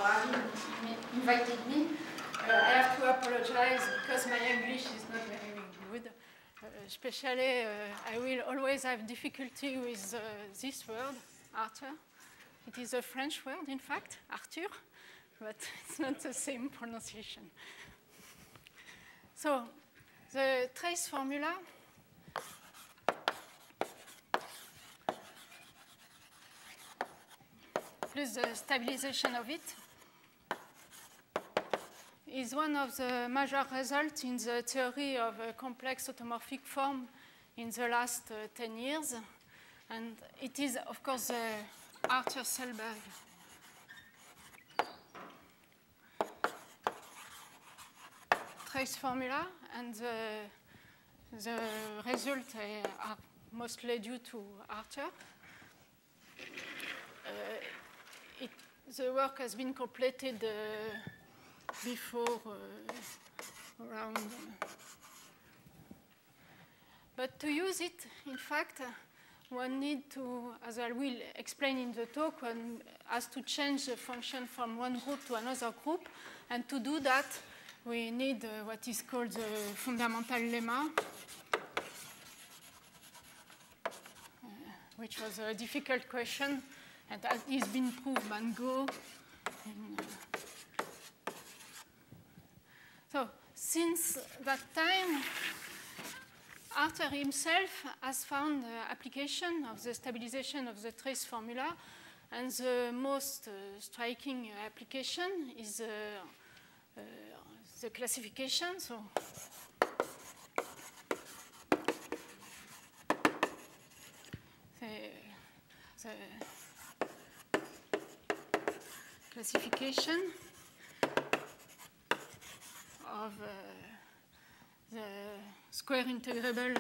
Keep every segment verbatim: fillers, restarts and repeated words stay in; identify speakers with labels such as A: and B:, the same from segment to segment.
A: for having invited me. Uh, I have to apologize because my English is not very good. Uh, especially, uh, I will always have difficulty with uh, this word, Arthur. It is a French word, in fact, Arthur, but it's not the same pronunciation. So, the trace formula plus the stabilization of it is one of the major results in the theory of a complex automorphic form in the last uh, ten years. And it is, of course, the Arthur Selberg trace formula, and the, the results are mostly due to Arthur. Uh, it, the work has been completed uh, before uh, around. Uh, but to use it, in fact, uh, one need to, as I will explain in the talk, one has to change the function from one group to another group. And to do that, we need uh, what is called the fundamental lemma, uh, which was a difficult question, and has been proved by Go. And, uh, so since that time, Arthur himself has found the application of the stabilization of the trace formula, and the most uh, striking application is uh, uh, the classification. So the, the classification of uh, the square integrable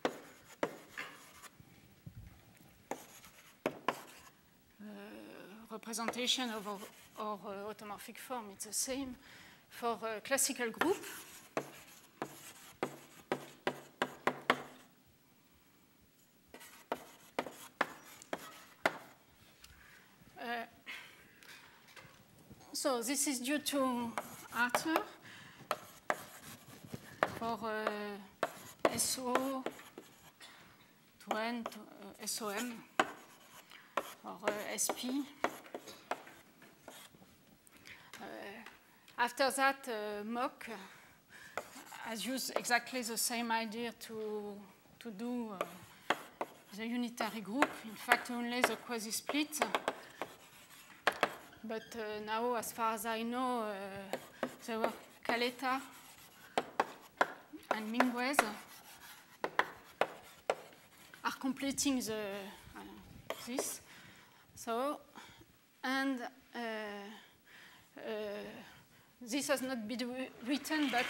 A: uh, representation of our, our uh, automorphic form. It's the same for a classical group. Uh, so this is due to Arthur for uh, S O to N to uh, S O M or uh, S P. Uh, after that, uh, Mock has used exactly the same idea to, to do uh, the unitary group. In fact, only the quasi-split. But uh, now, as far as I know, uh, there were Caletta and Minguez are completing the, uh, this. So, and uh, uh, this has not been written, but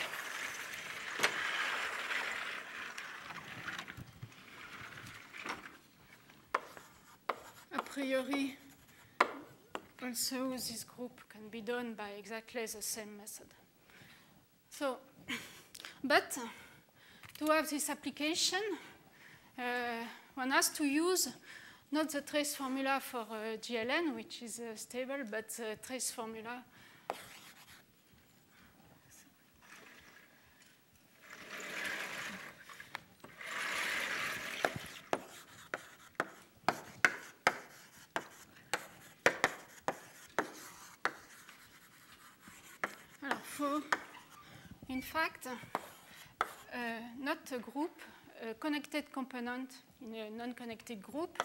A: a priori, also this group can be done by exactly the same method. So, but to have this application, uh, one has to use not the trace formula for uh, G L N, which is uh, stable, but the trace formula for, in fact, uh, not a group, a connected component in a non-connected group.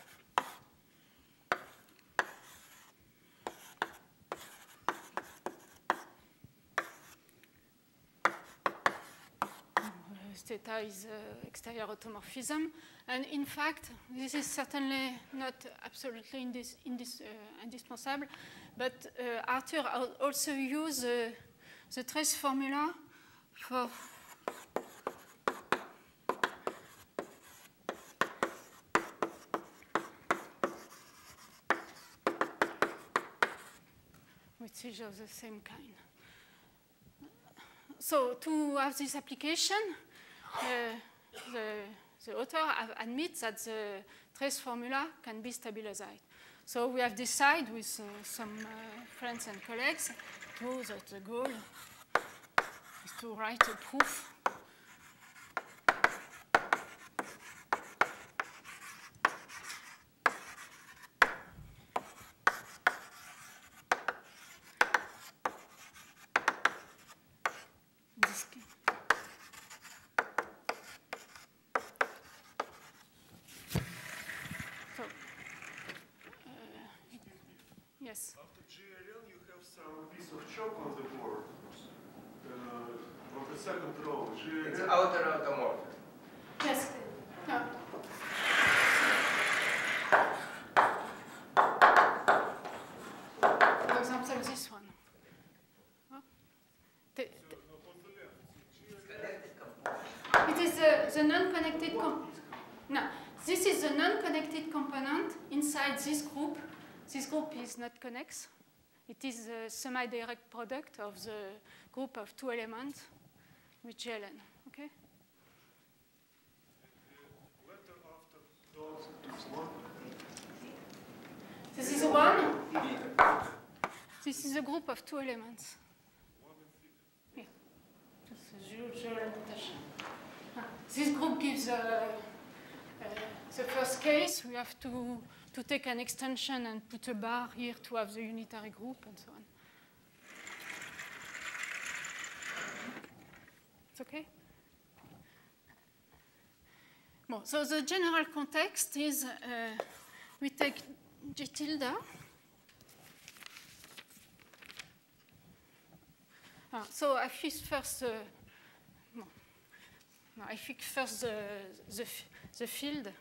A: Theta is uh, exterior automorphism. And in fact, this is certainly not absolutely indis indis uh, indispensable, but uh, Arthur also used uh, the trace formula for which is of the same kind. So to have this application, uh, the, the author admits that the trace formula can be stabilized. So we have decided with uh, some uh, friends and colleagues to, that the goal is to write a proof this case. So, uh, yes.
B: After G L N, you have some piece of chalk on the board. Uh, on the second row, G L N.
C: It's outer automorphic.
A: Yes. No. For example, this one. Huh? The, the, it is the, the non-connected component. No, this is the non-connected component inside this group. This group is not connex. It is the semi-direct product of the group of two elements with G L N. Okay? This is one. This is a group of two elements. Yeah. Just a usual notation. Ah. This group gives uh, uh, the first case. We have to, to take an extension and put a bar here to have the unitary group and so on. It's okay? Well, so the general context is uh, we take G tilde. Ah, so I fix first, uh, no, no, I fix first the, the, the field.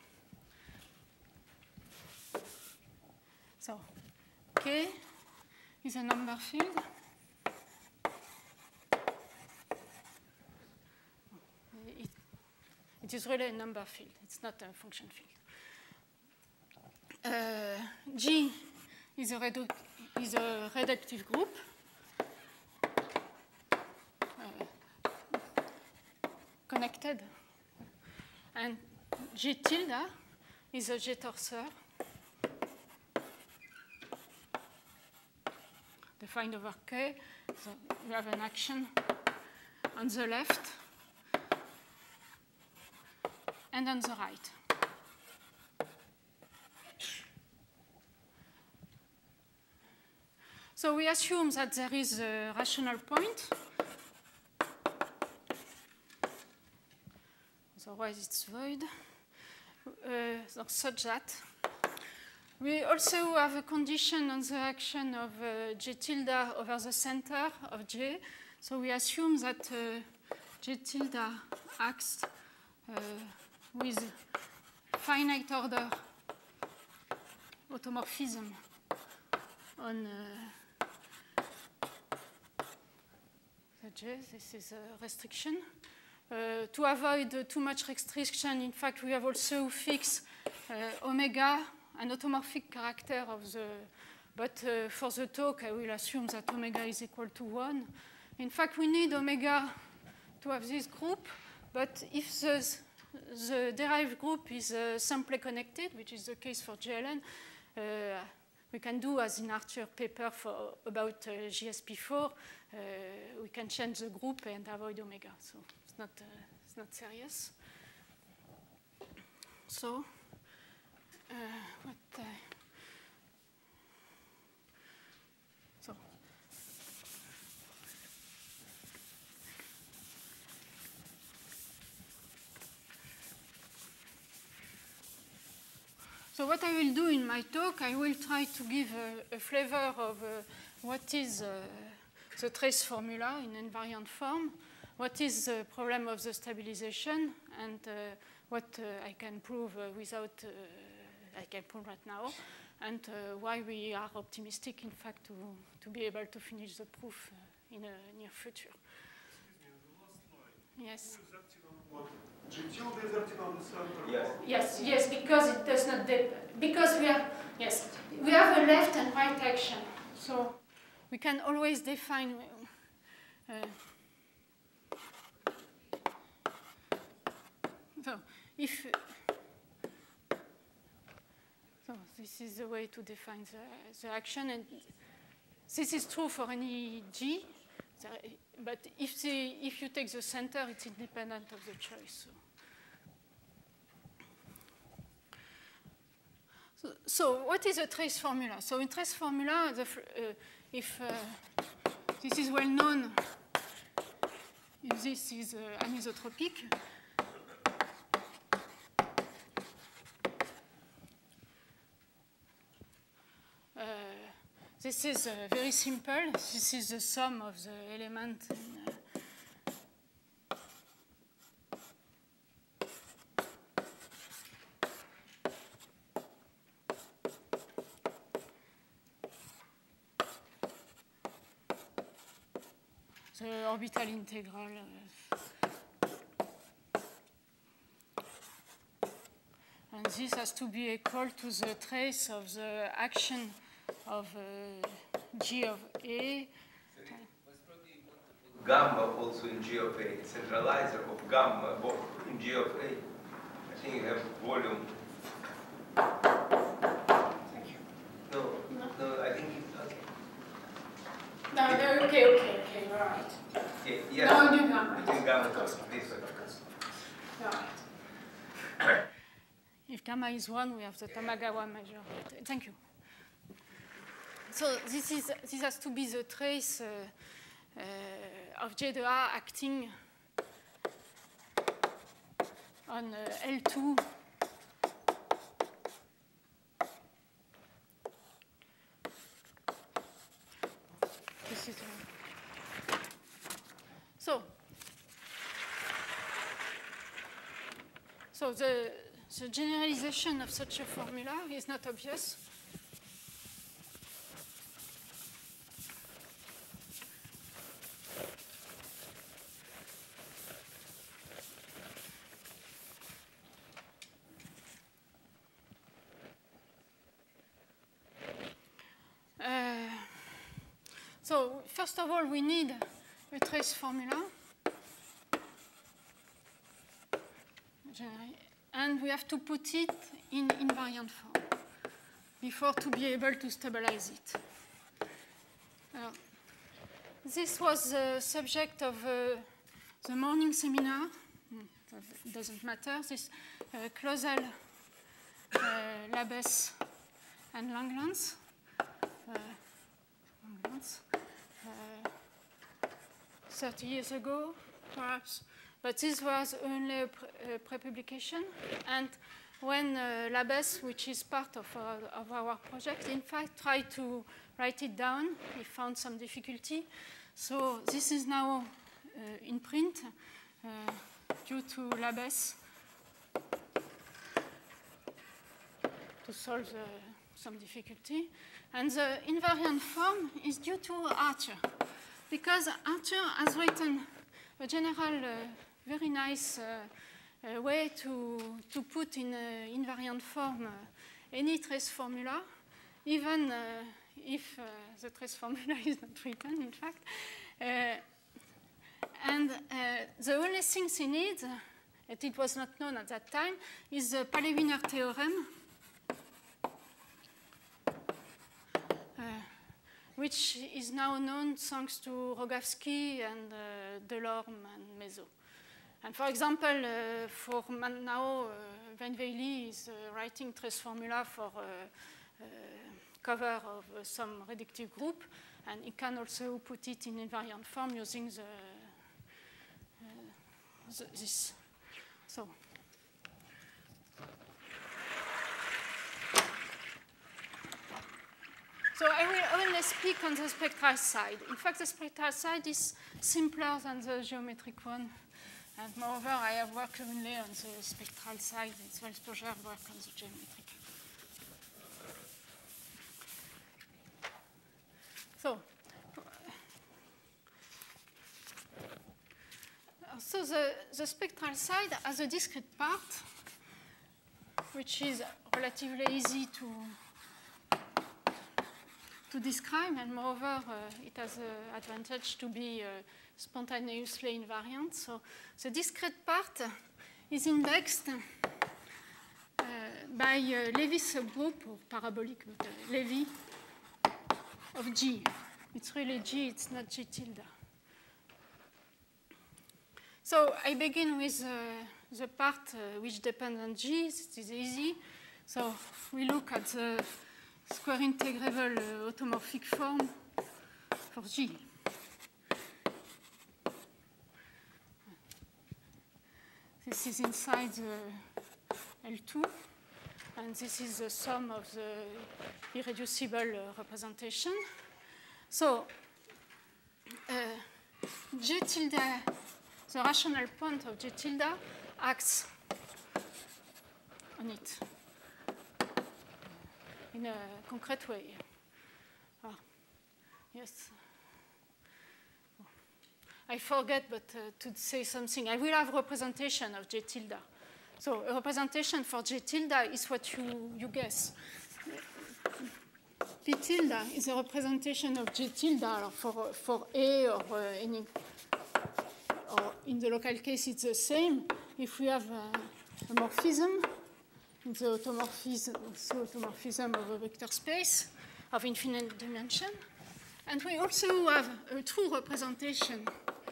A: So K is a number field. It, it is really a number field. It's not a function field. Uh, G is a, redu is a reductive group. Uh, connected. And G tilde is a G torsor defined over K. So we have an action on the left and on the right. So we assume that there is a rational point. Otherwise, it's void. Uh, so such that we also have a condition on the action of uh, G tilde over the center of J. So we assume that uh, G tilde acts uh, with finite order automorphism on uh, the J. This is a restriction. Uh, to avoid uh, too much restriction, in fact, we have also fixed uh, omega, an automorphic character of the, but uh, for the talk, I will assume that omega is equal to one. In fact, we need omega to have this group, but if the, the derived group is uh, simply connected, which is the case for G L N, uh, we can do, as in Arthur's paper for, about uh, G S P four, uh, we can change the group and avoid omega. So it's not, uh, it's not serious. So, uh, what? Uh, so, so what I will do in my talk, I will try to give a, a flavor of uh, what is uh, the trace formula in invariant form, what is the problem of the stabilization, and uh, what uh, I can prove uh, without, uh, I can prove right now, and uh, why we are optimistic, in fact, to, to be able to finish the proof uh, in a near future.
B: Excuse me, on the last line.
A: Yes.
B: Who is acting on what? G tilde is acting on the center.
C: Yes.
A: Yes, yes, because it does not, because we have, yes, we have a left and right action. So we can always define, uh, so if, So this is the way to define the, the action. And this is true for any G. But if, the, if you take the center, it's independent of the choice. So, so, so what is a trace formula? So in trace formula, the, uh, if uh, this is well known, if this is uh, anisotropic, uh, this is uh, very simple. This is the sum of the element. In, uh, the orbital integral. Uh, and this has to be equal to the trace of the action of uh, G of A.
C: Gamma also in G of A, centralizer of gamma in G of A. I think you have volume.
A: Thank you.
C: No, no, no I think it's okay.
A: No, no, okay, okay, okay, all right.
C: Okay, yeah.
A: No, do gamma.
C: Between gamma
A: of course,
C: and this one.
A: of course. All right. If gamma is one, we have the Tamagawa measure. Thank you. So this is this has to be the trace uh, uh, of J de A acting on uh, L two. This is uh, so. So the the generalization of such a formula is not obvious. So first of all, we need a trace formula. And we have to put it in invariant form before to be able to stabilize it. Uh, this was the subject of uh, the morning seminar. It doesn't matter. This uh, Clauzel, uh, Labesse, and Langlands. Uh, Langlands. Uh, thirty years ago, perhaps. But this was only a pre- pre-publication. And when uh, Labesse, which is part of our, of our project, in fact, tried to write it down, he found some difficulty. So this is now uh, in print uh, due to Labesse to solve uh, some difficulty. And the invariant form is due to Arthur, because Arthur has written a general, uh, very nice uh, uh, way to, to put in uh, invariant form uh, any trace formula, even uh, if uh, the trace formula is not written, in fact. Uh, and uh, the only things he needs, uh, and it was not known at that time, is the Palais-Wiener theorem, uh, which is now known thanks to Rogawski and uh, Delorme and Mézot. And for example, uh, for now, uh, Van Wely is uh, writing trace formula for uh, uh, cover of uh, some reductive group, and he can also put it in invariant form using the, uh, the this. So. So I will only speak on the spectral side. In fact, the spectral side is simpler than the geometric one. And moreover, I have worked only on the spectral side. It's Welsperger work on the geometric. So, so the, the spectral side has a discrete part, which is relatively easy to to describe, and moreover, uh, it has the advantage to be uh, spontaneously invariant. So the discrete part is indexed uh, by uh, Levy subgroup or parabolic, but uh, Levy of G. It's really G, it's not G tilde. So I begin with uh, the part uh, which depends on G. It is easy. So we look at the square integrable uh, automorphic form for G. This is inside the L two, and this is the sum of the irreducible uh, representation. So uh, G tilde, the rational point of G tilde acts on it in a concrete way. Ah, yes. I forget, but uh, to say something, I will have representation of J tilde. So a representation for J tilde is what you, you guess. P tilde is a representation of J tilde for, for A or uh, any, or in the local case it's the same. If we have uh, a morphism, in the automorphism, the automorphism of a vector space of infinite dimension, and we also have a true representation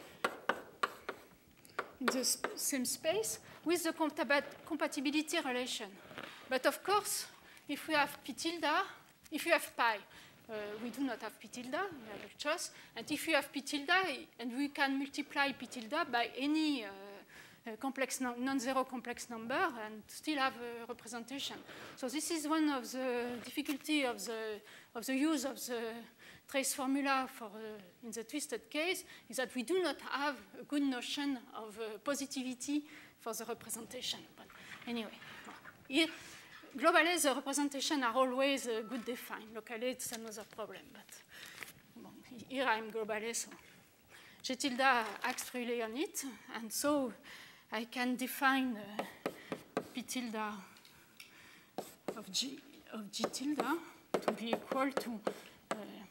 A: in the sp same space with the compatibility relation. But of course, if we have P tilde, if you have pi, uh, we do not have P tilde, we have a choice. And if you have P tilde, and we can multiply P tilde by any uh, uh, complex non-zero complex number and still have a representation. So this is one of the difficulty of the, of the use of the trace formula for, uh, in the twisted case, is that we do not have a good notion of uh, positivity for the representation. But anyway, here, globally, the representation are always uh, good defined. Locally, it's another problem. But bon, here I'm globally, so G tilde acts really on it. And so I can define uh, P tilde of G, of G tilde to be equal to uh,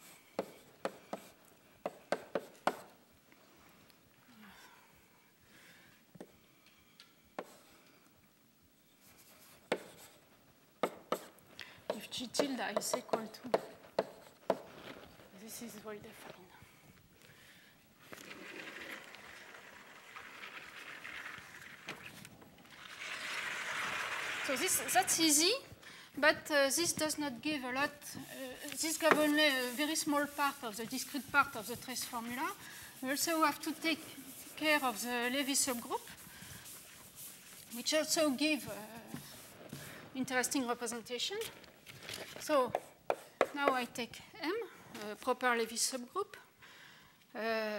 A: G tilde is equal to, this is well defined. So this, that's easy, but uh, this does not give a lot. Uh, this gives only a very small part of the discrete part of the trace formula. We also have to take care of the Levy subgroup, which also give uh, interesting representation. So now I take M, a proper Levy subgroup. Uh,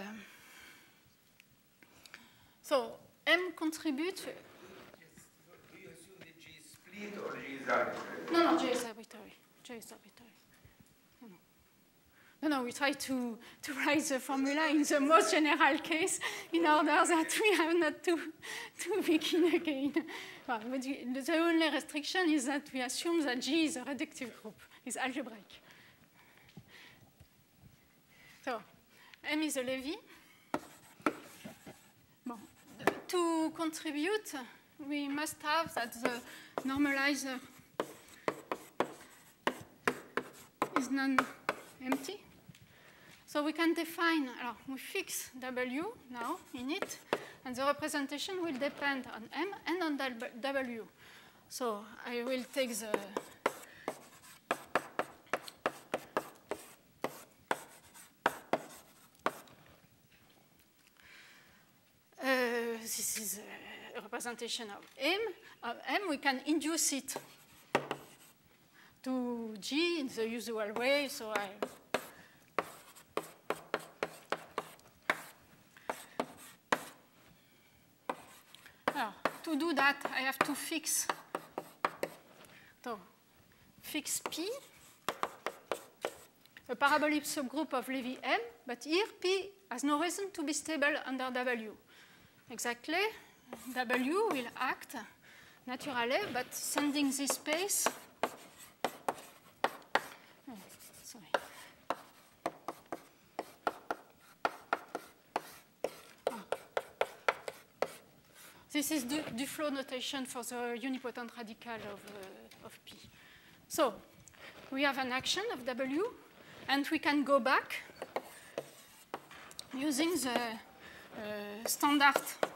A: so M contributes.
C: Do you assume that G is split or G is arbitrary?
A: No, no, J is arbitrary. J is arbitrary. No, no, no, no we try to, to write the formula in the most general case in order that we have not to, to begin again. Well, but the only restriction is that we assume that G is a reductive group, is algebraic. So M is a Levy. Bon. To contribute, we must have that the normalizer is non-empty. So we can define, alors, we fix W now in it, and the representation will depend on M and on W. So I will take the uh, this is a representation of M. Of M, we can induce it to G in the usual way. So I Now, to do that, I have to fix, so fix P, a parabolic subgroup of Levy M, but here P has no reason to be stable under W. Exactly, W will act naturally, but sending this space, oh, sorry. This is the Duflo notation for the unipotent radical of, uh, of So we have an action of W, and we can go back using the uh, standard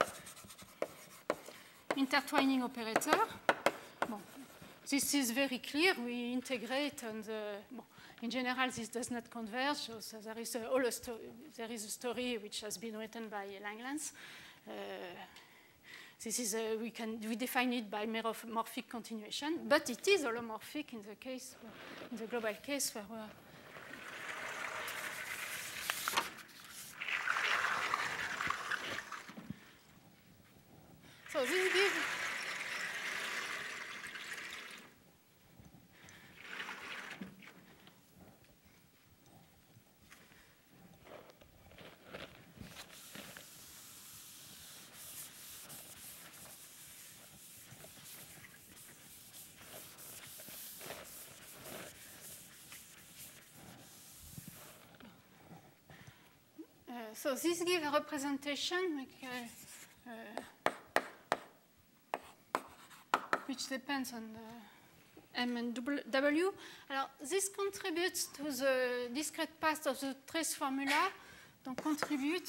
A: intertwining operator. Bon, this is very clear. We integrate, and the, bon, in general, this does not converge. So there is a, all a there is a story which has been written by Langlands. Uh, this is a, we can we define it by meromorphic continuation, but it is holomorphic in the case in the global case where we're so this gives so this gives a representation like, uh, uh, which depends on the M and W. Alors, this contributes to the discrete part of the trace formula. Donc, contribute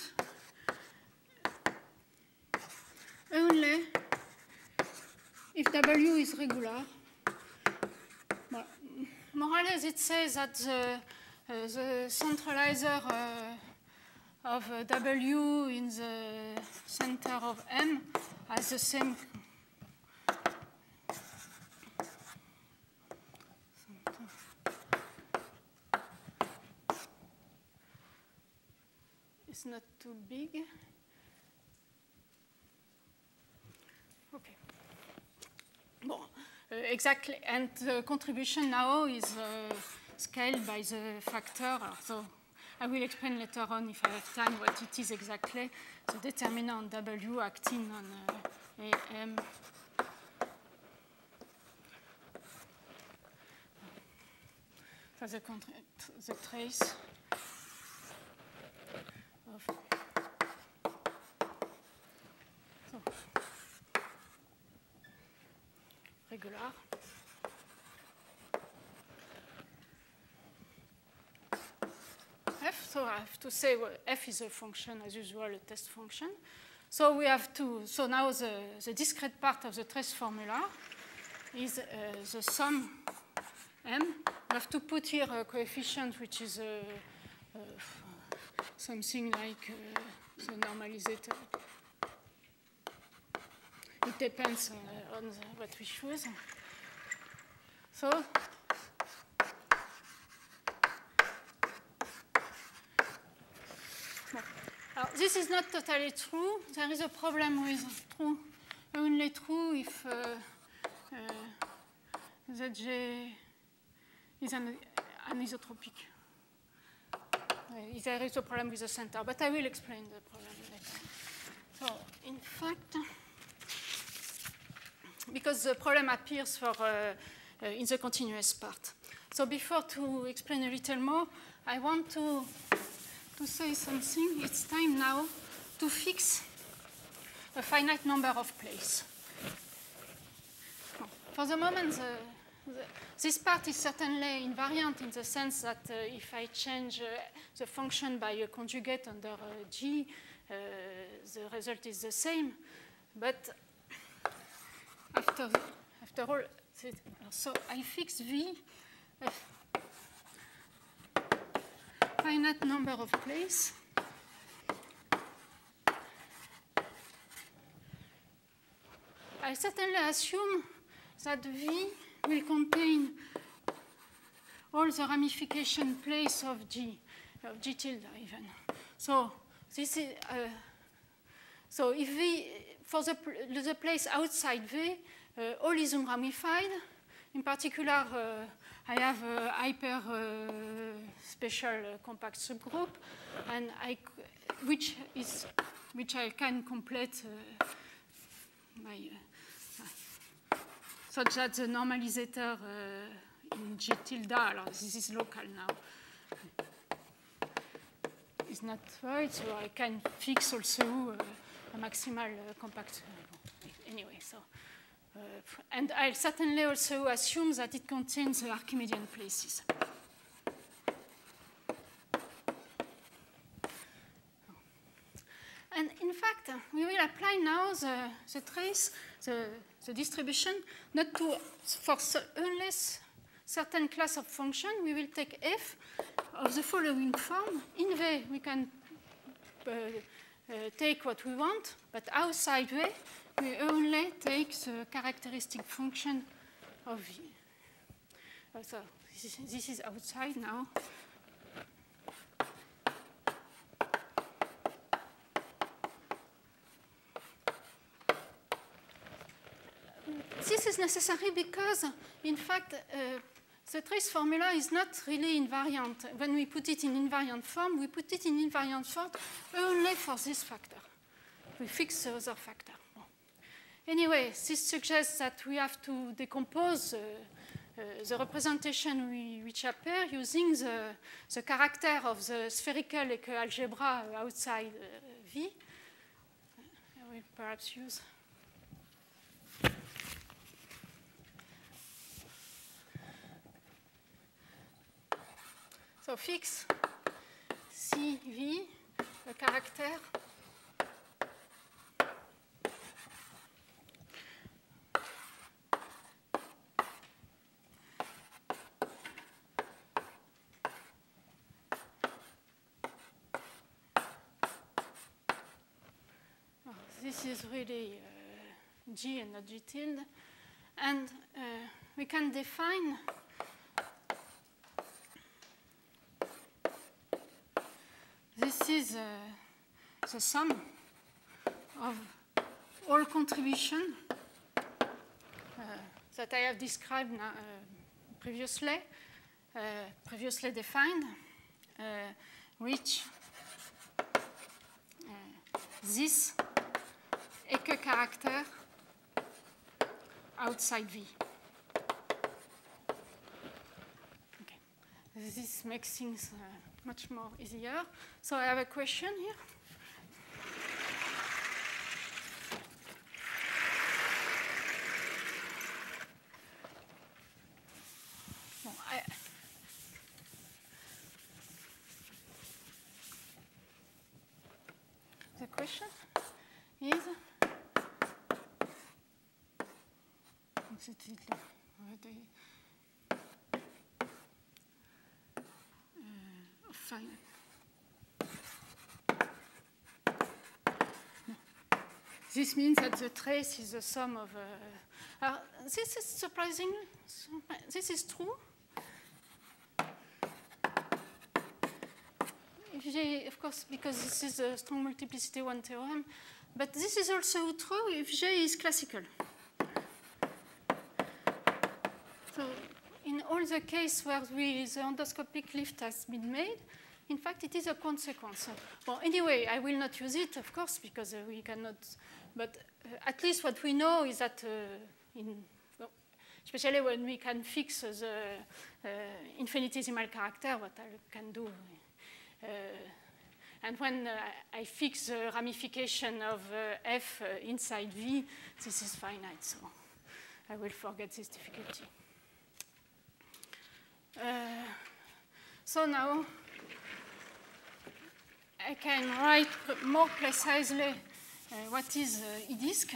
A: only if W is regular. Well, more or less, it says that the, uh, the centralizer uh, of uh, W in the center of M has the same it's not too big. Okay. Bon, uh, exactly. And the contribution now is uh, scaled by the factor. So I will explain later on, if I have time, what it is exactly. The determinant W acting on uh, A M. So the, the trace of so regular. F, so I have to say well, F is a function, as usual, a test function. So we have to, so now the, the discrete part of the trace formula is uh, the sum M. We have to put here a coefficient which is uh, uh, something like uh, the normalizator. It depends on, uh, on the, what we choose. So Now, this is not totally true. There is a problem with true, only true if uh, uh, Z J is an anisotropic. Uh, there is a problem with the center, but I will explain the problem later. So, in fact, because the problem appears for uh, uh, in the continuous part. So, before to explain a little more, I want to to say something. It's time now to fix a finite number of places. For the moment, the, the, this part is certainly invariant in the sense that uh, if I change uh, the function by a conjugate under uh, G, uh, the result is the same. But after, after all, so I fix V. Uh, finite number of places. I certainly assume that V will contain all the ramification places of G, of G tilde even. So this is uh, so if V for the the place outside V, uh, all is unramified. In particular, uh, I have a hyper uh, special uh, compact subgroup, and I, which is which I can complete uh, by uh, such that the normalizator uh, in G tilde. Alors, this is local now. Is not right, so I can fix also uh, a maximal uh, compact. Uh, anyway, so uh, and I'll certainly also assume that it contains the Archimedean places. And in fact, uh, we will apply now the, the trace, the, the distribution, not to, for only certain class of function. We will take f of the following form. In V, we can uh, uh, take what we want, but outside V, we only take the characteristic function of V. Uh, so this is, this is outside now. This is necessary because, in fact, uh, the trace formula is not really invariant. When we put it in invariant form, we put it in invariant form only for this factor. We fix the other factor. Anyway, this suggests that we have to decompose uh, uh, the representation we, which appear using the, the character of the spherical Eque algebra outside uh, V. I will perhaps use. So fix C V, a character oh, this is really uh, G and not G tilde, and uh, we can define this is uh, the sum of all contribution uh, that I have described now, uh, previously, uh, previously defined, uh, which uh, this Eque character outside V. Okay. This makes things uh, much more easier. So I have a question here. Well, I, the question is, fine. This means that the trace is the sum of. Uh, uh, this is surprising. This is true. If J, of course, because this is a strong multiplicity one theorem, but this is also true if J is classical. So in all the cases where we, the endoscopic lift has been made, in fact, it is a consequence. Well, anyway, I will not use it, of course, because uh, we cannot. But uh, at least what we know is that, uh, in, well, especially when we can fix uh, the uh, infinitesimal character, what I can do. Uh, and when uh, I fix the ramification of uh, F uh, inside V, this is finite. So I will forget this difficulty. Uh, so now I can write more precisely uh, what is uh, E-disk.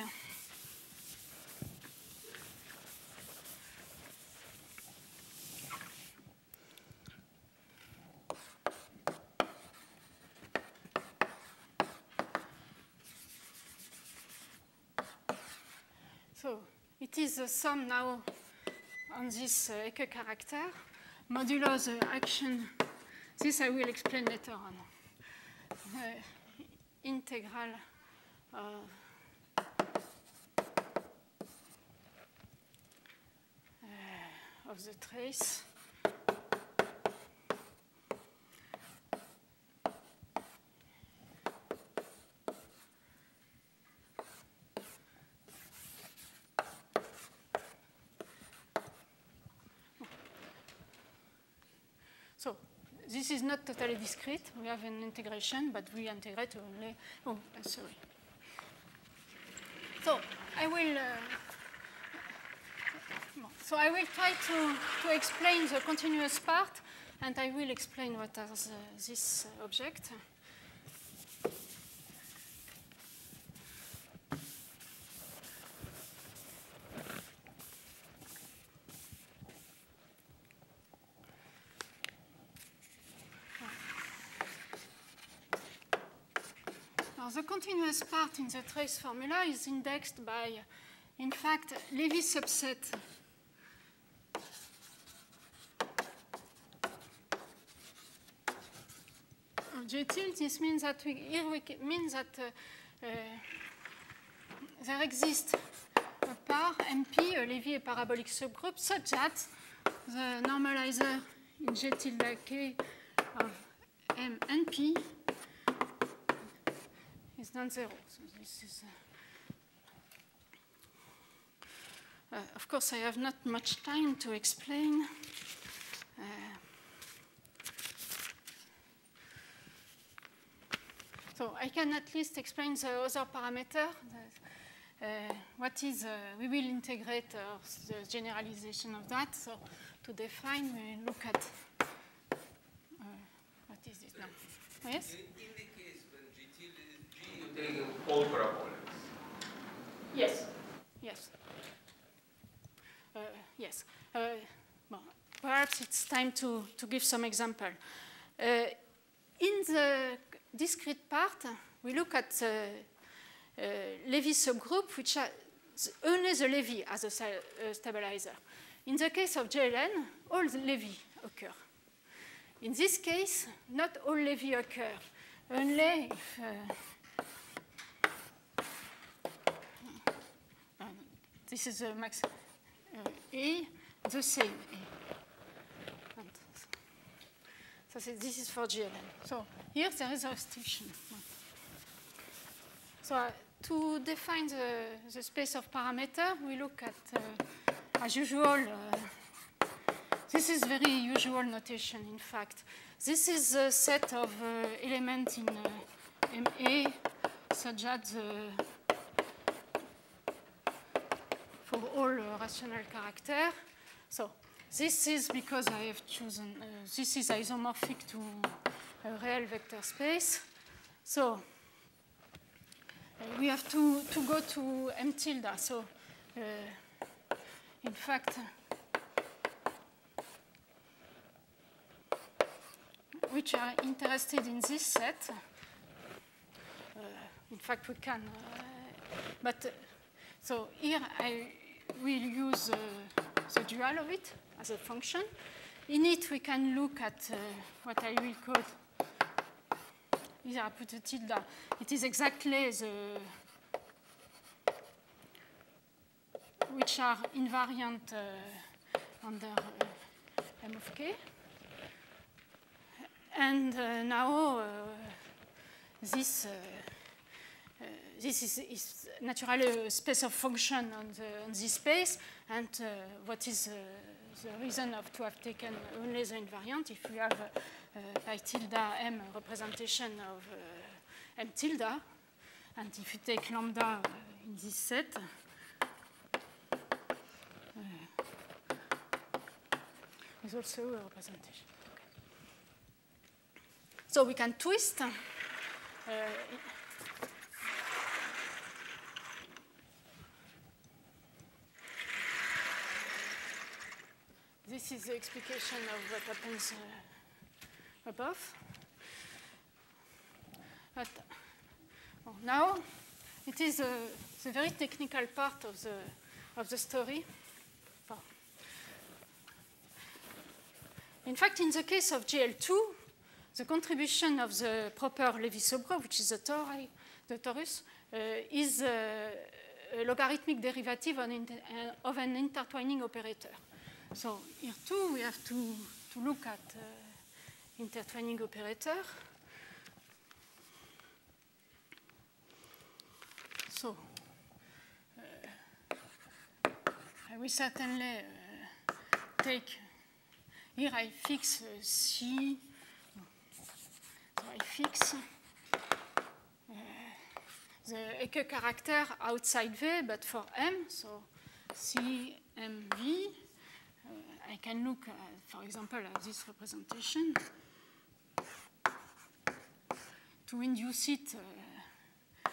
A: So it is the sum now on this uh, Eque character, modulo the action. This I will explain later on. Uh, integral of uh, of the trace so this is not totally discrete. We have an integration, but we integrate only. Oh, sorry. So I will uh, so I will try to, to explain the continuous part, and I will explain what are the, this object. Now, the continuous part in the trace formula is indexed by, in fact, Levy subset of J tilde. This means that we, here we means that uh, uh, there exists a par M P, a Levy parabolic subgroup, such that the normalizer in J tilde K of M N P is non-zero. So this is, uh, uh, of course, I have not much time to explain. Uh, so I can at least explain the other parameter. Uh, what is, uh, we will integrate uh, the generalization of that. So to define, we look at, uh, what is this now? Yes?
C: Taking all parabolics.
A: Yes. Yes. Uh, yes. Uh, well, perhaps it's time to, to give some example. Uh, in the discrete part, we look at the uh, Levy subgroup, which are only the Levy as a uh, stabilizer. In the case of J L N, all the Levy occur. In this case, not all Levy occur, only if uh, this is a max uh, A, the same A. And so this is for G L N. So here there is a restriction. So uh, to define the, the space of parameter, we look at, uh, as usual, uh, this is very usual notation, in fact. This is a set of uh, elements in uh, M A such that the for all uh, rational characters. So this is because I have chosen, uh, this is isomorphic to a real vector space. So uh, we have to, to go to M tilde. So uh, in fact, which are interested in this set. Uh, in fact, we can, uh, but uh, so here I will use uh, the dual of it as a function. In it, we can look at uh, what I will call, here I put a tilde. It is exactly the, which are invariant uh, under uh, M of K. And uh, now uh, this, uh, uh, this is, is naturally a space of function on, the, on this space. And uh, what is uh, the reason of to have taken only the invariant if we have uh, uh, pi tilde M representation of uh, M tilde, and if you take lambda uh, in this set, uh, is also a representation. So we can twist. Uh, this is the explication of what happens uh, above. But oh, now it is a, the very technical part of the of the story. Oh. In fact, in the case of G L two, the contribution of the proper Levy subgroup, which is the, tori, the torus, uh, is uh, a logarithmic derivative on inter, uh, of an intertwining operator. So here too, we have to, to look at uh, intertwining operator. So uh, I will certainly uh, take, here I fix uh, C. So I fix uh, the Ecke character outside V, but for M, so C M V. I can look, at, for example, at this representation to induce it. Uh,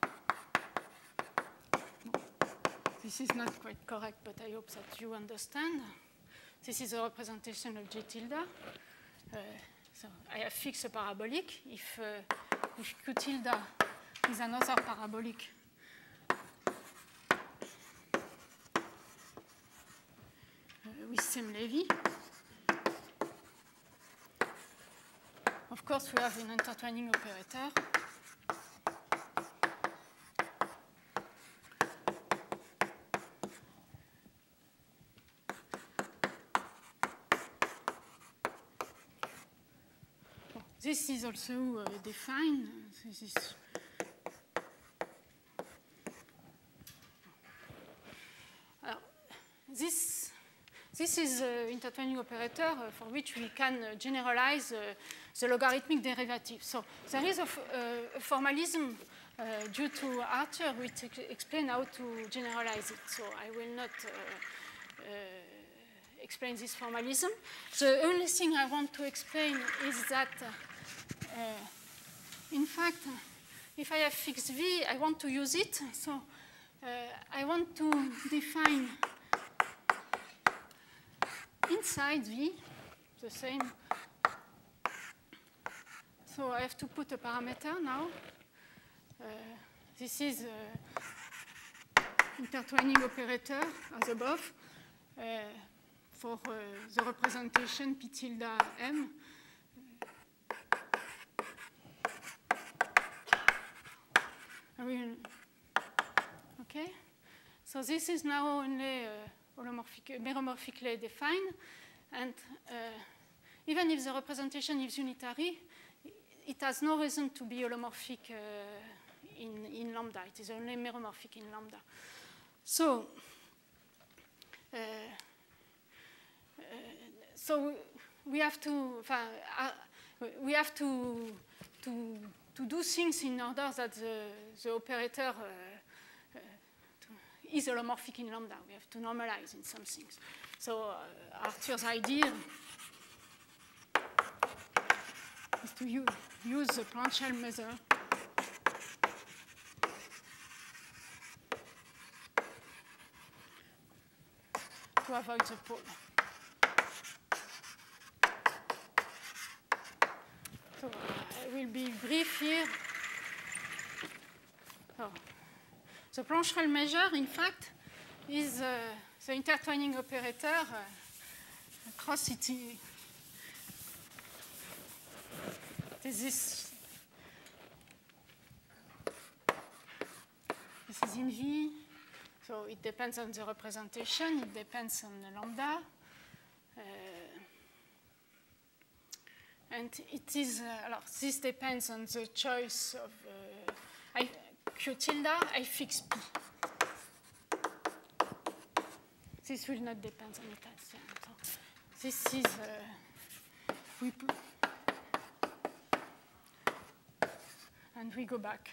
A: this is not quite correct, but I hope that you understand. This is a representation of J tilde. Uh, so I have fixed a parabolic. If, uh, if Q tilde is another parabolic, with same Levy. Of course, we have an intertwining operator. This is also uh, defined. This is uh, this. This is an intertwining operator uh, for which we can uh, generalize uh, the logarithmic derivative. So there is a, f uh, a formalism uh, due to Arthur which ex explain how to generalize it. So I will not uh, uh, explain this formalism. The only thing I want to explain is that, uh, in fact, if I have fixed V, I want to use it. So uh, I want to define inside V, the same. So I have to put a parameter now. Uh, this is uh, intertwining operator as above uh, for uh, the representation P tilde M. I will, okay. So this is now only uh, holomorphic, meromorphically defined, and uh, even if the representation is unitary, it has no reason to be holomorphic uh, in, in lambda. It is only meromorphic in lambda. So, uh, uh, so we have to uh, we have to to to do things in order that the, the operator uh, is holomorphic in lambda. We have to normalize in some things. So uh, Arthur's idea is to use, use the Planck-Shell measure to avoid the pole. So uh, I will be brief here. Oh. The Planck-Shell measure, in fact, is uh, the intertwining operator uh, across it. This is, this is in V, so it depends on the representation, it depends on the lambda. Uh, and it is, uh, alors, this depends on the choice of uh, I, Q tilde, I fix P. This will not depend on it. So this is, uh, we put, and we go back.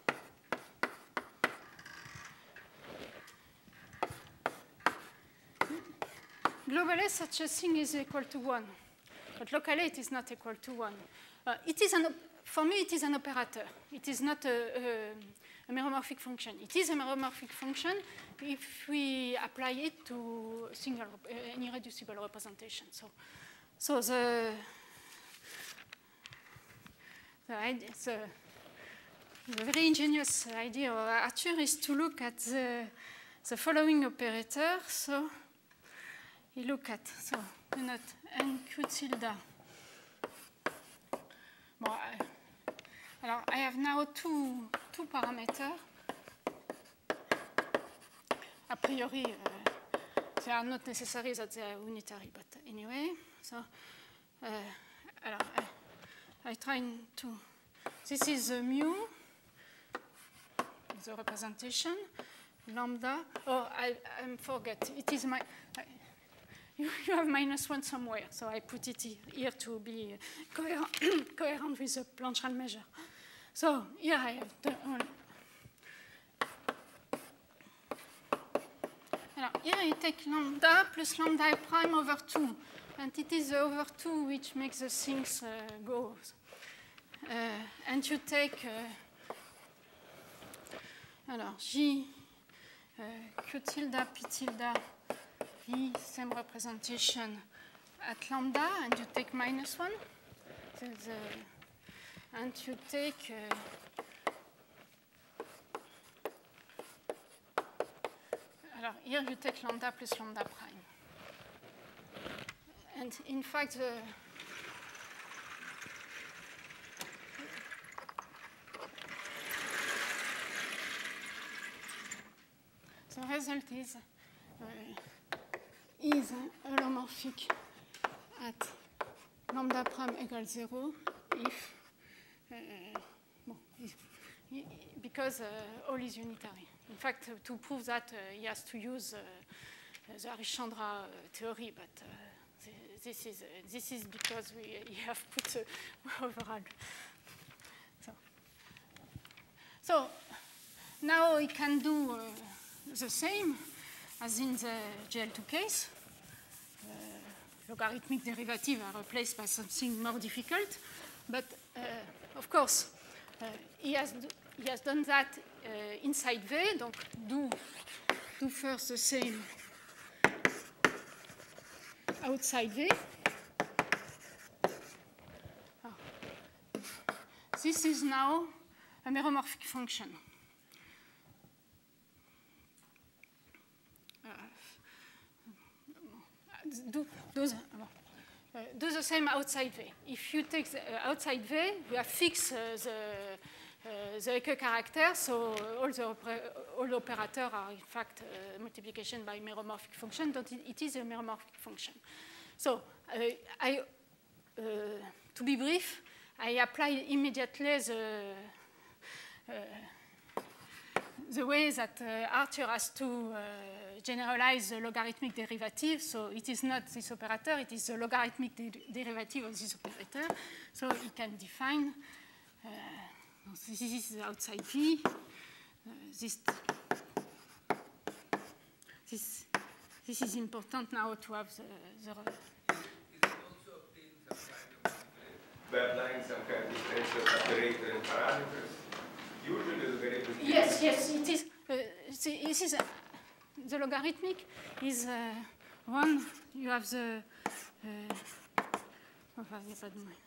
A: Globally, such a thing is equal to one, but locally it is not equal to one. Uh, it is an, for me, it is an operator. It is not a, a, a meromorphic function. It is a meromorphic function if we apply it to single, uh, an irreducible representation. So, so the, the, idea, the, the very ingenious idea of Arthur is to look at the, the following operator. So you look at, so you note N Q tilde. Bon, I, alors, I have now two, two parameters. A priori, uh, they are not necessary that they are unitary, but anyway. So, uh, alors, I, I try to, this is the mu, the representation, lambda. Oh, I, I forget, it is my, I, you, you have minus one somewhere, so I put it here to be coherent, coherent with the Planck-Shell measure. So here I have the, uh, here you take lambda plus lambda prime over two. And it is the over two which makes the things uh, go. Uh, and you take uh, alors, J, uh, Q tilde, P tilde, V, same representation at lambda, and you take minus one. So the, and you take uh, alors, here you take lambda plus lambda prime. And in fact, the the result is uh, is holomorphic at lambda prime equals zero if uh, bon, because uh, all is unitary. In fact, uh, to prove that, uh, he has to use uh, the Harish-Chandra uh, theory, but uh, this is uh, this is because we uh, have put uh, overall. So, so now we can do uh, the same as in the G L two case. Uh, logarithmic derivative are replaced by something more difficult, but uh, of course uh, he has do, he has done that uh, inside V. Donc do do first the same outside V. Oh. This is now a meromorphic function. Uh, do, do, the, uh, do the same outside V. If you take the, uh, outside V, we have fixed uh, the Uh, the Eke character, so all the, all the operators are in fact uh, multiplication by meromorphic function, but it, it is a meromorphic function. So uh, I, uh, to be brief, I apply immediately the, uh, the way that uh, Arthur has to uh, generalize the logarithmic derivative. So it is not this operator, it is the logarithmic de derivative of this operator. So he can define uh, this is outside V. Uh, this, this, this is important now to have the. the
C: Is it also obtain some kind of by applying some kind of differential operator and parameters? Usually, logarithmic.
A: Yes, yes, it is. Uh, this is uh, the logarithmic is uh, one. You have the. Uh, enfin, il n'y a pas de mots.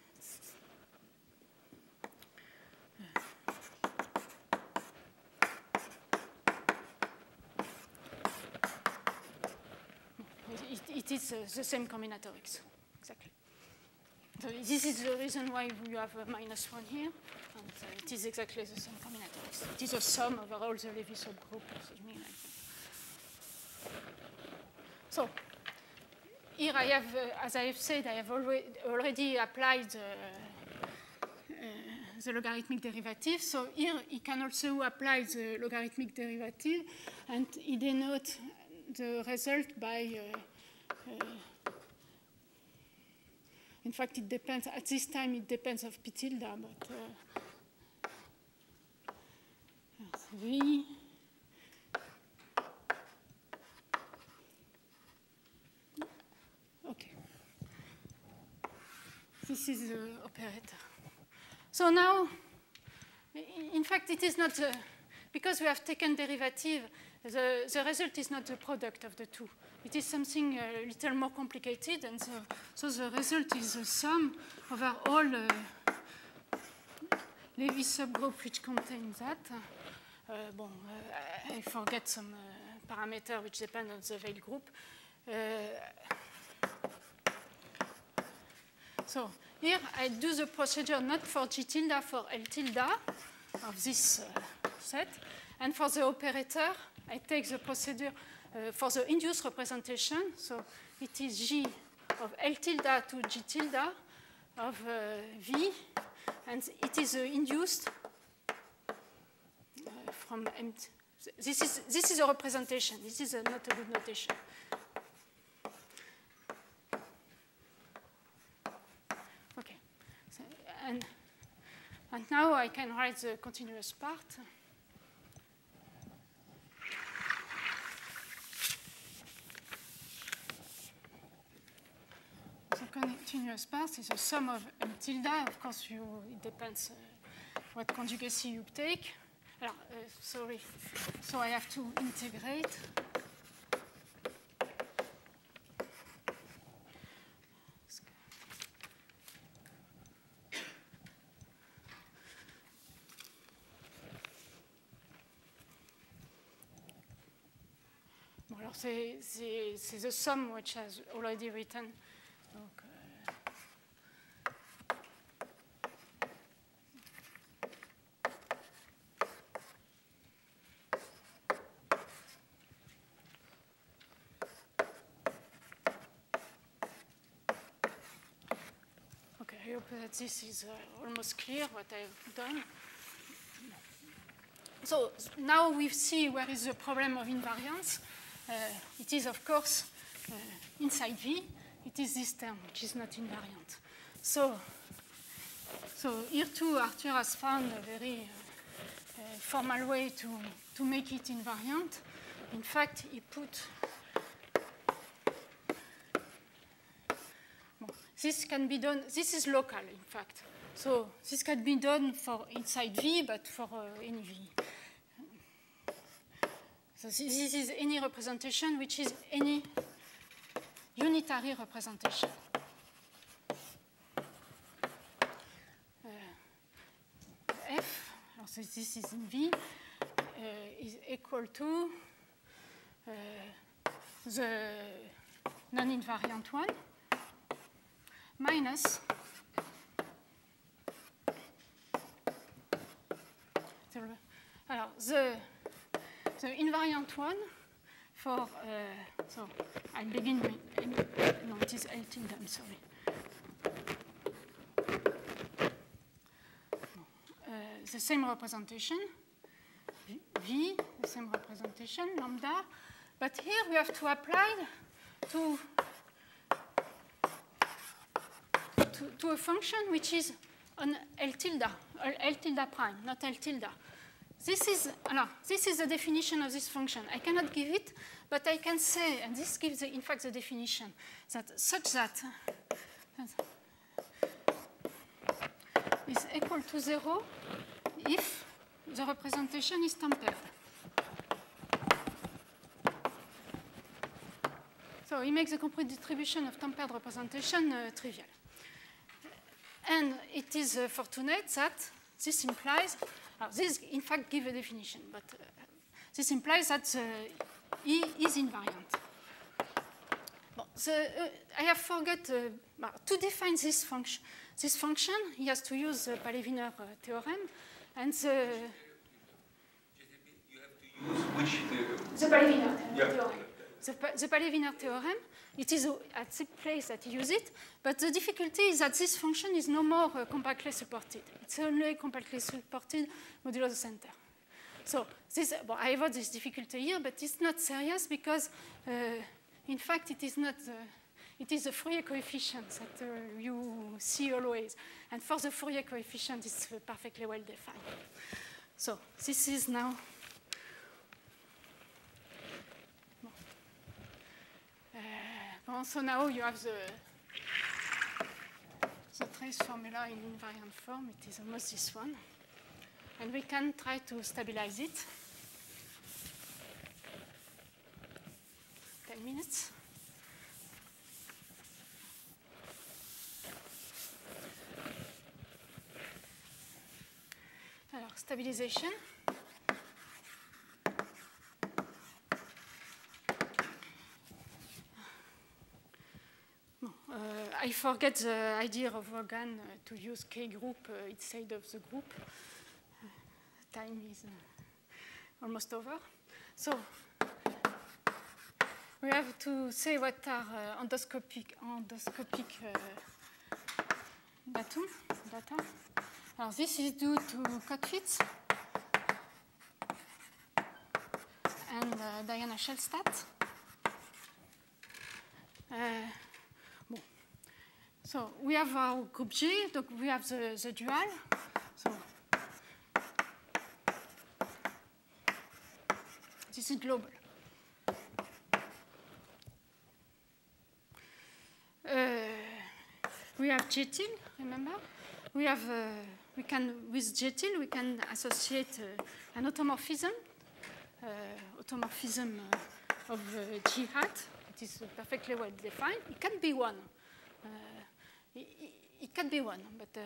A: It, it is uh, the same combinatorics, exactly. So this is the reason why you have a minus one here, and uh, it is exactly the same combinatorics. It is a sum over all the Levy subgroup or something like that. So here I have, uh, as I have said, I have already, already applied uh, uh, the logarithmic derivative. So here he can also apply the logarithmic derivative, and he denotes the result by, uh, uh, in fact, it depends, at this time it depends of P tilde, but uh, V okay. This is the operator. So now, in fact, it is not the, because we have taken derivative, The, the result is not the product of the two. It is something a little more complicated, and so, so the result is the sum over all uh, Levy subgroup which contain that. Uh, bon, uh, I forget some uh, parameter which depend on the veil group. Uh, so here I do the procedure not for G tilde, for L tilde of this uh, set, and for the operator, I take the procedure uh, for the induced representation. So it is G of L tilde to G tilde of uh, V, and it is uh, induced uh, from M. This is, this is a representation. This is a, not a good notation. Okay. So, and, and now I can write the continuous part. continuous parts is the sum of M tilde. Of course, you, it depends uh, what conjugacy you take. Uh, sorry, so I have to integrate. C'est the sum which has already written. Donc, euh, okay, I hope that this is uh, almost clear what I've done. So now we see where is the problem of invariance. Uh, it is, of course, uh, inside V, it is this term, which is not invariant. So, so here too, Arthur has found a very uh, uh, formal way to, to make it invariant. In fact, he put, well, this can be done, this is local, in fact. So this can be done for inside V, but for uh, any V. So this is any representation which is any unitary representation. Uh, F, so this is in V, uh, is equal to uh, the non-invariant one minus the, alors, the the invariant one for, uh, so I begin with, no, it is L tilde, I'm sorry. Uh, the same representation, v, v, the same representation, lambda, but here we have to apply to, to, to a function which is on L tilde, or L tilde prime, not L tilde. This is, no, this is the definition of this function. I cannot give it, but I can say, and this gives, the, in fact, the definition, that such that is equal to zero if the representation is tempered. So he makes the complete distribution of tempered representation uh, trivial. And it is uh, fortunate that this implies, uh, this in fact gives a definition, but uh, this implies that uh, E is invariant. Bon, the, uh, I have forgot uh, to define this function. This function, he has to use the Paley-Wiener uh, theorem, and the
C: You have to use which theorem?
A: The Paley-Wiener
C: yeah.
A: theorem. The, the Paley-Wiener theorem, it is at the place that you use it, but the difficulty is that this function is no more uh, compactly supported. It's only compactly supported modulo the center. So this, well, I avoid this difficulty here, but it's not serious because, uh, in fact, it is not, uh, it is the Fourier coefficient that uh, you see always. And for the Fourier coefficient, it's uh, perfectly well defined. So this is now. Uh, so now you have the, the trace formula in invariant form. It is almost this one. And we can try to stabilize it. Ten minutes. Alors, stabilization. Uh, I forget the idea of Vaughan uh, to use K group uh, inside of the group. Uh, time is uh, almost over. So we have to say what are uh, endoscopic, endoscopic uh, datum, data. Now this is due to Kottwitz and uh, Diana Schellstadt. Uh, So we have our group G, so we have the, the dual. So this is global. Uh, have G-til, remember? We have, uh, we can, with G-til, we can associate uh, an automorphism, uh, automorphism uh, of uh, G hat. It is perfectly well defined. It can be one. Uh, it, it can be one, but uh,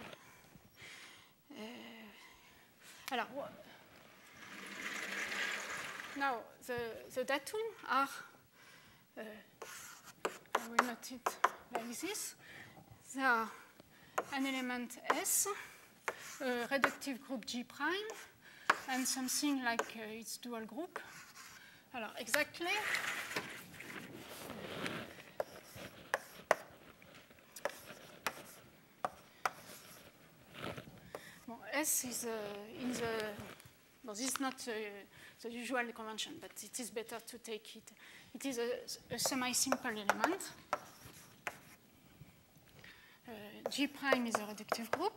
A: uh, alors, now the, the datum are, uh, I will note it like this. There are an element S, a reductive group G prime, and something like uh, its dual group. Alors, exactly. Well, S is uh, in the, well, this is not uh, the usual convention, but it is better to take it. It is a, a semi-simple element. Uh, G prime is a reductive group.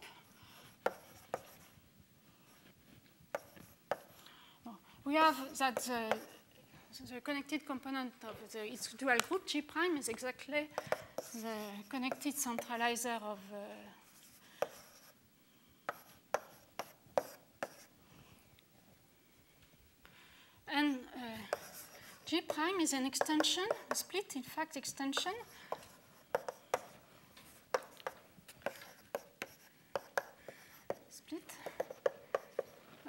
A: Well, we have that the, the connected component of the, its dual group, G prime, is exactly the connected centralizer of uh, and uh, G prime is an extension, a split, in fact, extension split uh,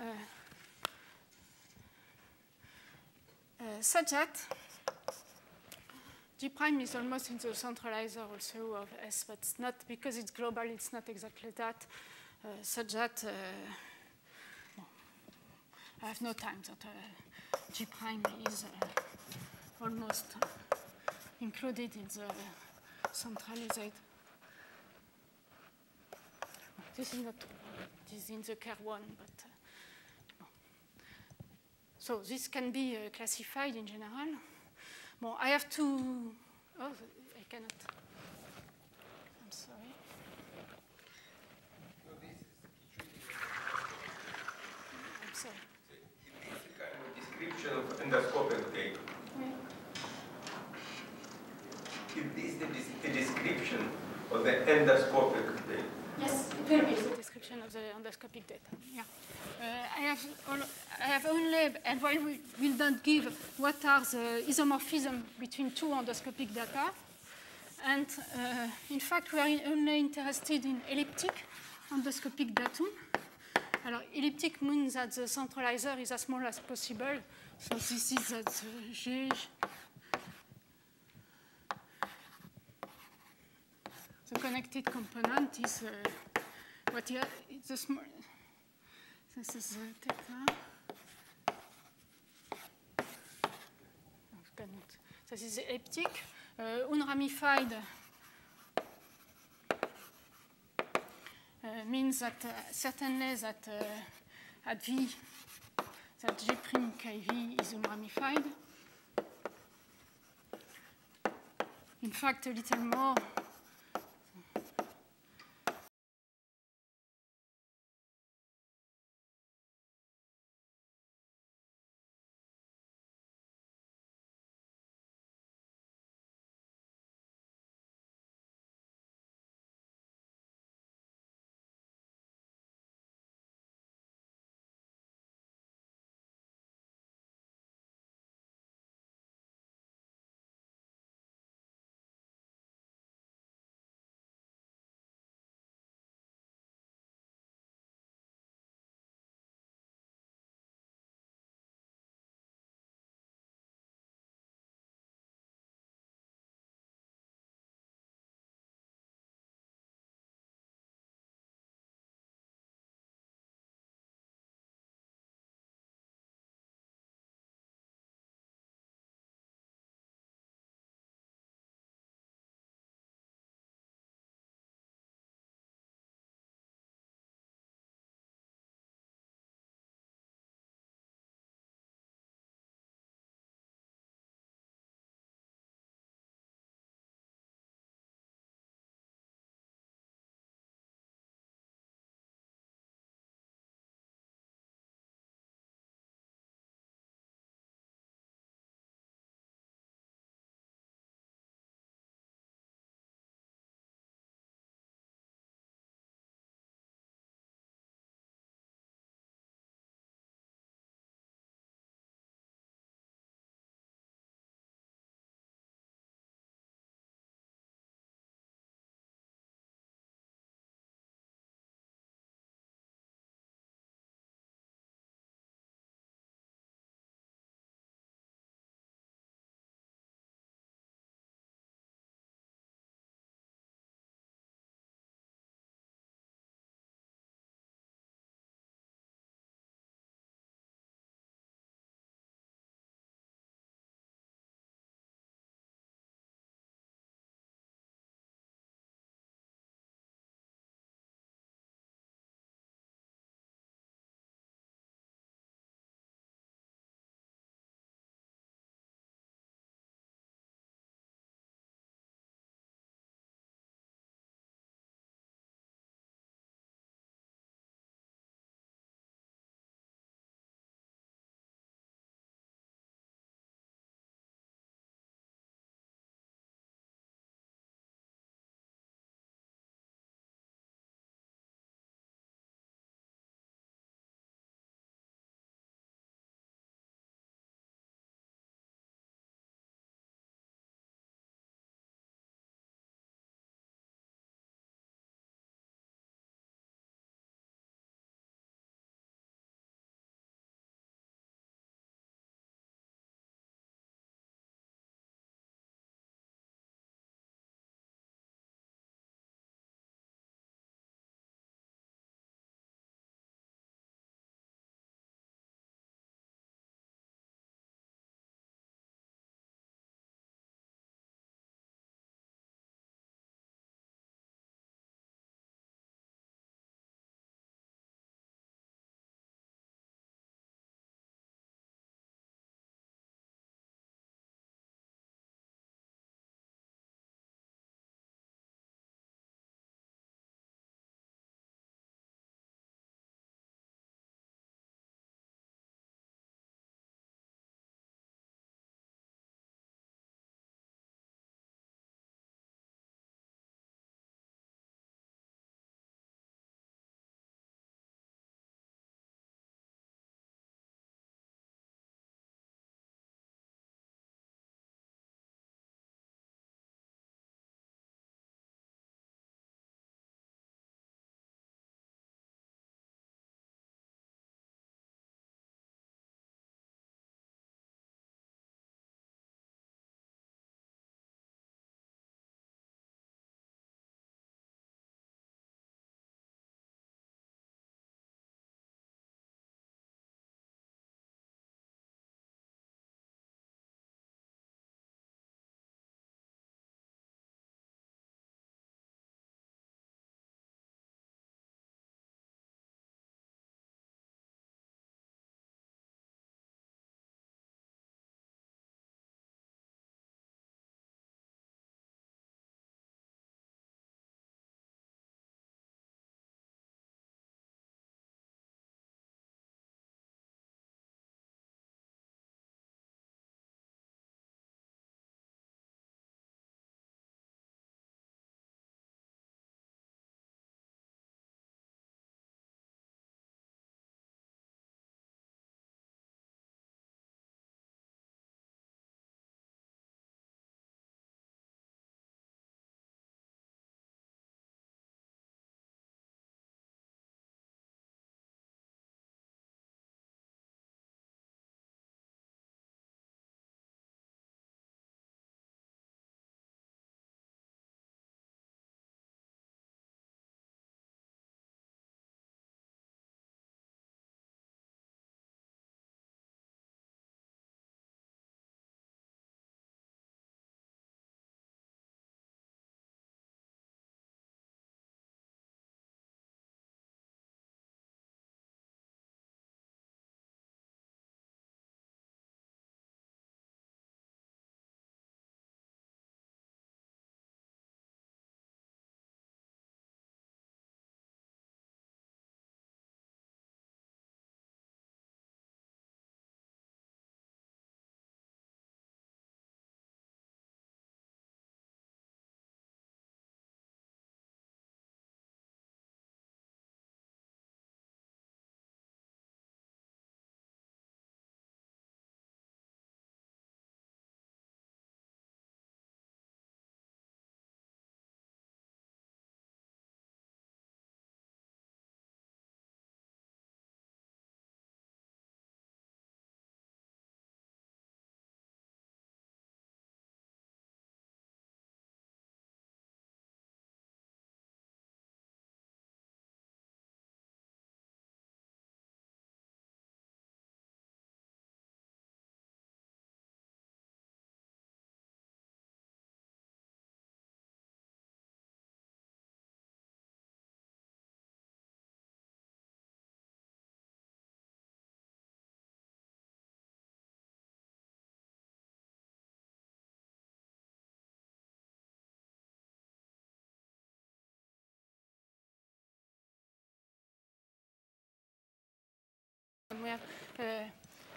A: uh, such that G prime is almost in the centralizer also of S, but it's not, because it's global, it's not exactly that, uh, such that uh, well, I have no time that uh, G prime is uh, almost included in the centralized. This is not, it is in the Kerr one, but uh, so this can be uh, classified in general. Well, I have to, oh, I cannot. I'm sorry. I'm sorry.
C: This is kind of description of endoscopic data. If this is the description of the endoscopic data.
A: Yes, it will be the description of the endoscopic data. Yeah. Uh, I have all, I have only, and while we will not give what are the isomorphism between two endoscopic data, and uh, in fact we are only interested in elliptic endoscopic datum. Alors, elliptic means that the centralizer is as small as possible, so this is that uh, G. The connected component is uh, what you it's a small. This is uh, theta. This is elliptic, uh, unramified. Uh, means that uh, certainly that uh, at V, that G prime K V is unramified. In fact, a little more.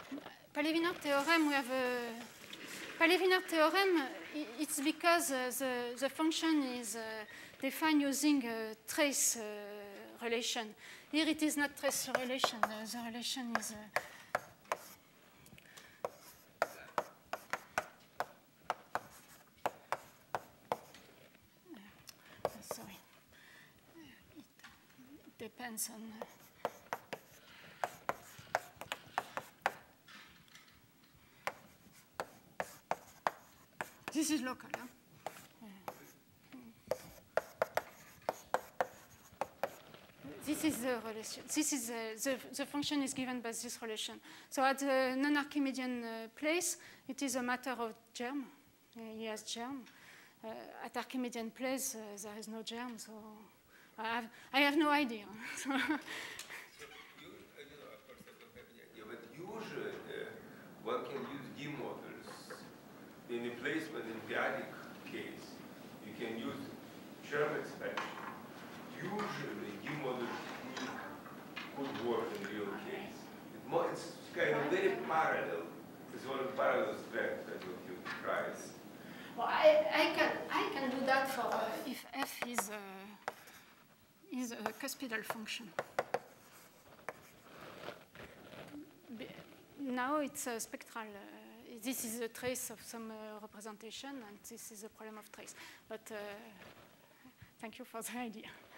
A: Paley-Wiener theorem, we have a Paley-Wiener theorem. It's because uh, the, the function is uh, defined using a trace uh, relation. Here it is not trace relation. Uh, the relation is. Uh, uh, sorry. It, it depends on. Uh, This is local. Huh? This is the relation. This is uh, the, the function is given by this relation. So at the non-Archimedean uh, place, it is a matter of germ. Uh, he has germ. Uh, at Archimedean place, uh, there is no germ. So I have, I have no idea.
C: So you, uh, you know, of course, yeah, but usually uh, one can use D models. In the placement in p-adic case, you can use germ expansion. Usually, D model could work in the real case. It mo it's kind of very parallel. It's one of the parallel strengths that what you tried.
A: Well, I, I can I can do that for uh, if f is a is a cuspidal function. Be now it's a spectral. Uh, This is a trace of some uh, representation, and this is a problem of trace. But uh, thank you for the idea.